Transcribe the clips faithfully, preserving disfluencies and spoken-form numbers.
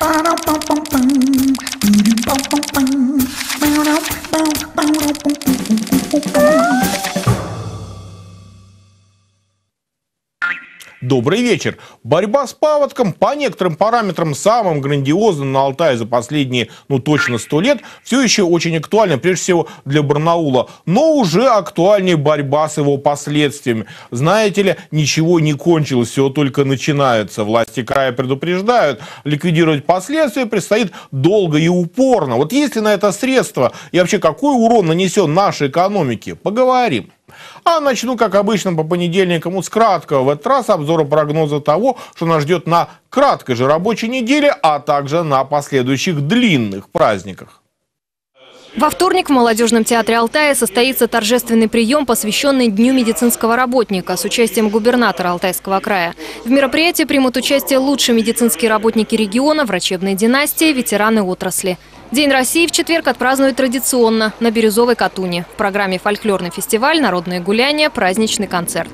Добрый вечер. Борьба с паводком по некоторым параметрам самым грандиозным на Алтае за последние, ну точно сто лет, все еще очень актуальна, прежде всего для Барнаула. Но уже актуальнее борьба с его последствиями. Знаете ли, ничего не кончилось, все только начинается. Власти края предупреждают, ликвидировать последствия предстоит долго и упорно. Вот есть ли на это средства и вообще какой урон нанесен нашей экономике? Поговорим. А начну, как обычно, по понедельникам с краткого. В этот раз обзора прогноза того, что нас ждет на краткой же рабочей неделе, а также на последующих длинных праздниках. Во вторник в Молодежном театре Алтая состоится торжественный прием, посвященный Дню медицинского работника с участием губернатора Алтайского края. В мероприятии примут участие лучшие медицинские работники региона, врачебные династии, ветераны отрасли. День России в четверг отпразднуют традиционно на Бирюзовой Катуне. В программе фольклорный фестиваль, народные гуляния, праздничный концерт.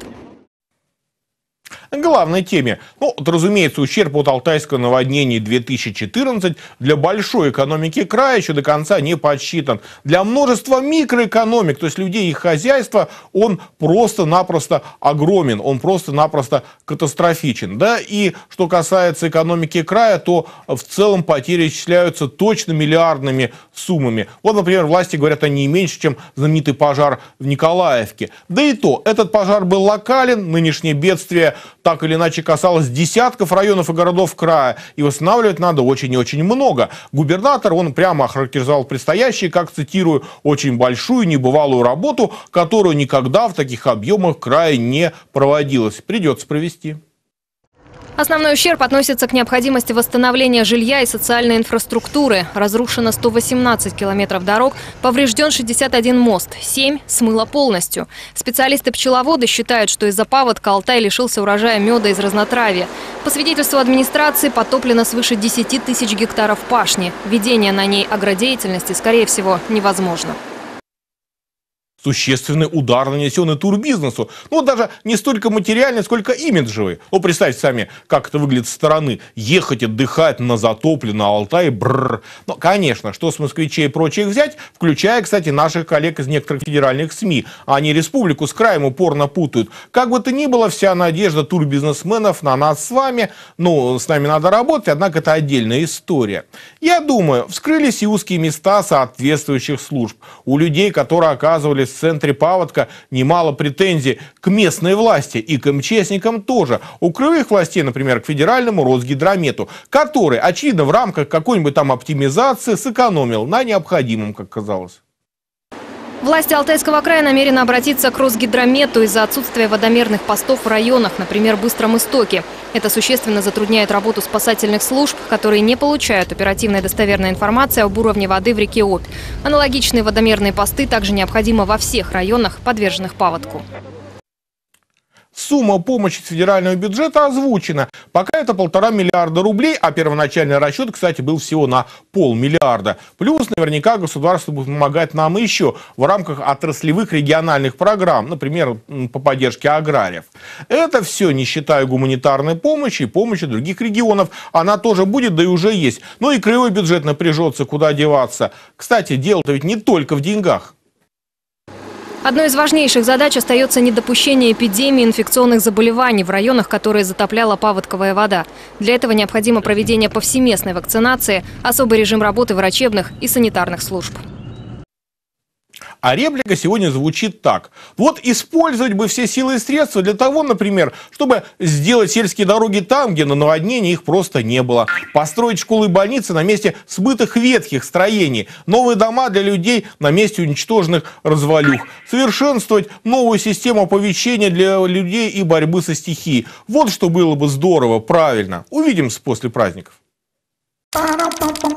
К главной теме. Ну, вот, разумеется, ущерб от алтайского наводнения две тысячи четырнадцать для большой экономики края еще до конца не подсчитан. Для множества микроэкономик, то есть людей и их хозяйства, он просто-напросто огромен, он просто-напросто катастрофичен. Да? И что касается экономики края, то в целом потери исчисляются точно миллиардными суммами. Вот, например, власти говорят о не меньше, чем знаменитый пожар в Николаевке. Да и то, этот пожар был локален, нынешнее бедствие так или иначе касалось десятков районов и городов края, и восстанавливать надо очень и очень много. Губернатор, он прямо охарактеризовал предстоящее, как, цитирую, очень большую небывалую работу, которую никогда в таких объемах в крае не проводилось. Придется провести. Основной ущерб относится к необходимости восстановления жилья и социальной инфраструктуры. Разрушено сто восемнадцать километров дорог, поврежден шестьдесят один мост, семь смыло полностью. Специалисты-пчеловоды считают, что из-за паводка Алтай лишился урожая меда из разнотравья. По свидетельству администрации, потоплено свыше десяти тысяч гектаров пашни. Ведение на ней агродеятельности, скорее всего, невозможно. Существенный удар нанесен и турбизнесу. Ну, даже не столько материальный, сколько имиджевый. Ну, представьте сами, как это выглядит со стороны. Ехать, отдыхать на затопленном Алтае, бррр. Ну, конечно, что с москвичей и прочих взять, включая, кстати, наших коллег из некоторых федеральных СМИ. Они республику с краем упорно путают. Как бы то ни было, вся надежда турбизнесменов на нас с вами. Ну, с нами надо работать, однако это отдельная история. Я думаю, вскрылись и узкие места соответствующих служб. У людей, которые оказывались в центре паводка, немало претензий к местной власти и к МЧСникам тоже. У краевых властей, например, к федеральному Росгидромету, который, очевидно, в рамках какой-нибудь там оптимизации сэкономил на необходимом, как казалось. Власти Алтайского края намерены обратиться к Росгидромету из-за отсутствия водомерных постов в районах, например, Быстром Истоке. Это существенно затрудняет работу спасательных служб, которые не получают оперативной достоверной информации об уровне воды в реке Обь. Аналогичные водомерные посты также необходимы во всех районах, подверженных паводку. Сумма помощи с федерального бюджета озвучена. Пока это полтора миллиарда рублей, а первоначальный расчет, кстати, был всего на полмиллиарда. Плюс наверняка государство будет помогать нам еще в рамках отраслевых региональных программ, например, по поддержке аграриев. Это все не считая гуманитарной помощи и помощи других регионов. Она тоже будет, да и уже есть. Но и краевой бюджет напряжется, куда деваться. Кстати, дело-то ведь не только в деньгах. Одной из важнейших задач остается недопущение эпидемии инфекционных заболеваний в районах, которые затопляла паводковая вода. Для этого необходимо проведение повсеместной вакцинации, особый режим работы врачебных и санитарных служб. А реплика сегодня звучит так. Вот использовать бы все силы и средства для того, например, чтобы сделать сельские дороги там, где на наводнении их просто не было. Построить школы и больницы на месте сбытых ветхих строений. Новые дома для людей на месте уничтоженных развалюх. Совершенствовать новую систему оповещения для людей и борьбы со стихией. Вот что было бы здорово, правильно. Увидимся после праздников.